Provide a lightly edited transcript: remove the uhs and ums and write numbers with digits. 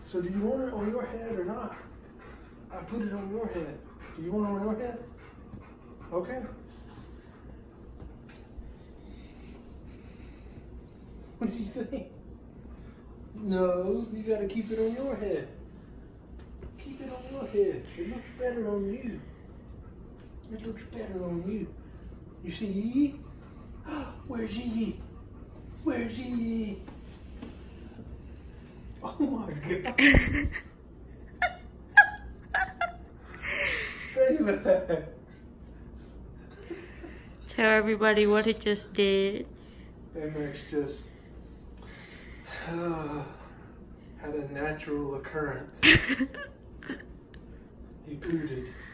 So do you want it on your head or not? I put it on your head. Do you want it on your head? Okay. What do you think? No, you gotta keep it on your head. Keep it on your head. It looks better on you. It looks better on you. You see Yee? Where's Yee? Where's Yee? Oh my God. Baymax. Tell everybody what it just did. Baymax just had a natural occurrence. He booted.